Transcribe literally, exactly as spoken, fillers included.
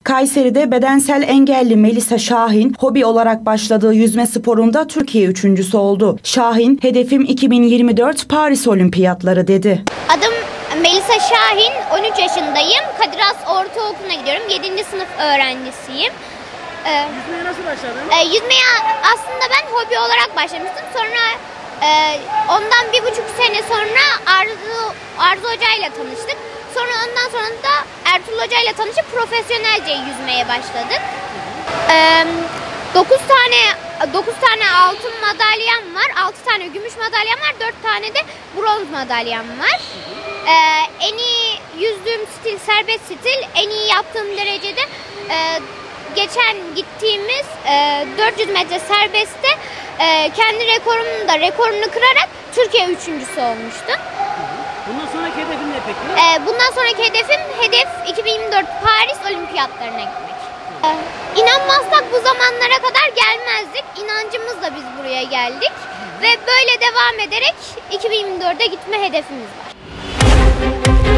Kayseri'de bedensel engelli Melisa Şahin, hobi olarak başladığı yüzme sporunda Türkiye üçüncüsü oldu. Şahin, hedefim iki bin yirmi dört Paris Olimpiyatları dedi. Adım Melisa Şahin, on üç yaşındayım. Kadir Has Ortaokulu'na gidiyorum. yedinci sınıf öğrencisiyim. Ee, yüzmeye nasıl başladın? E, yüzmeye aslında ben hobi olarak başlamıştım. Sonra e, ondan bir buçuk sene sonra Arzu, Arzu Hoca ile tanıştık. Sonra ondan sonra da Ertuğrul Hoca ile tanışıp profesyonelce yüzmeye başladık. Ee, dokuz tane dokuz tane altın madalyam var, altı tane gümüş madalyam var, dört tane de bronz madalyam var. Ee, en iyi yüzdüğüm stil serbest stil, en iyi yaptığım derecede e, geçen gittiğimiz e, dört yüz metre serbestte e, kendi rekorumun da rekorunu kırarak Türkiye üçüncüsü olmuştum. Bundan sonraki hedefin ne peki? Ee, bundan sonraki hedefim hedef iki bin yirmi dört Paris Olimpiyatlarına gitmek. Ee, inanmazsak bu zamanlara kadar gelmezdik. İnancımızla biz buraya geldik. Ve böyle devam ederek iki bin yirmi dörde gitme hedefimiz var.